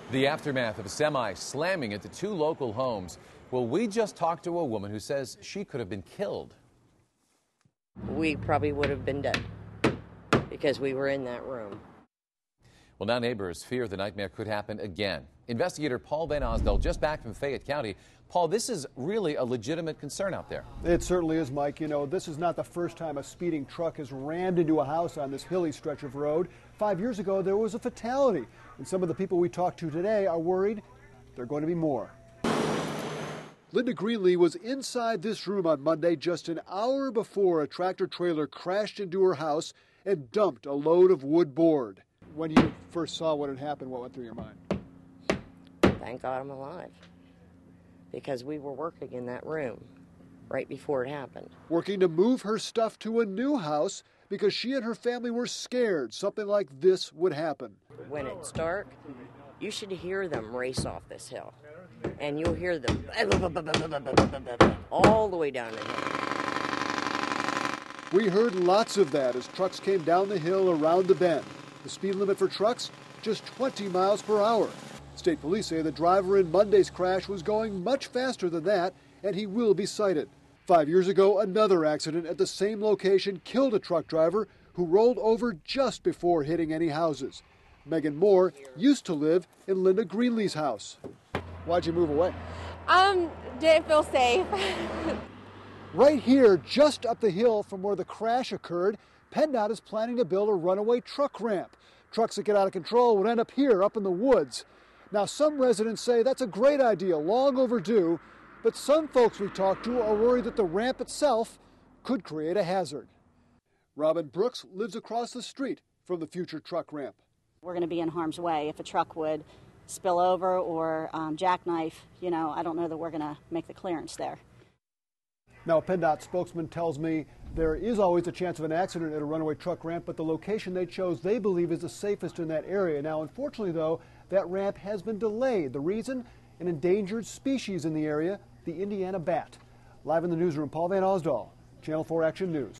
The aftermath of a semi slamming into two local homes. Well, we just talked to a woman who says she could have been killed. We probably would have been dead because we were in that room. Well, now neighbors fear the nightmare could happen again. Investigator Paul Van Osdell just back from Fayette County. Paul, this is really a legitimate concern out there. It certainly is, Mike. You know, this is not the first time a speeding truck has rammed into a house on this hilly stretch of road. 5 years ago, there was a fatality. And some of the people we talked to today are worried there are going to be more. Linda Greenlee was inside this room on Monday just an hour before a tractor trailer crashed into her house and dumped a load of wood board. When you first saw what had happened, what went through your mind? Thank God I'm alive, because we were working in that room right before it happened. Working to move her stuff to a new house because she and her family were scared something like this would happen. When it's dark, you should hear them race off this hill, and you'll hear them all the way down the hill. We heard lots of that as trucks came down the hill around the bend. The speed limit for trucks, just 20 miles per hour. State police say the driver in Monday's crash was going much faster than that, and he will be cited. 5 years ago, another accident at the same location killed a truck driver who rolled over just before hitting any houses. Megan Moore used to live in Linda Greenlee's house. Why'd you move away? Didn't feel safe. Right here, just up the hill from where the crash occurred, PennDOT is planning to build a runaway truck ramp. Trucks that get out of control would end up here, up in the woods. Now, some residents say that's a great idea, long overdue, but some folks we talked to are worried that the ramp itself could create a hazard. Robin Brooks lives across the street from the future truck ramp. We're going to be in harm's way if a truck would spill over or jackknife. You know, I don't know that we're going to make the clearance there. Now, a PennDOT spokesman tells me there is always a chance of an accident at a runaway truck ramp, but the location they chose they believe is the safest in that area. Now, unfortunately, though, that ramp has been delayed. The reason? An endangered species in the area, the Indiana bat. Live in the newsroom, Paul Van Osdell, Channel 4 Action News.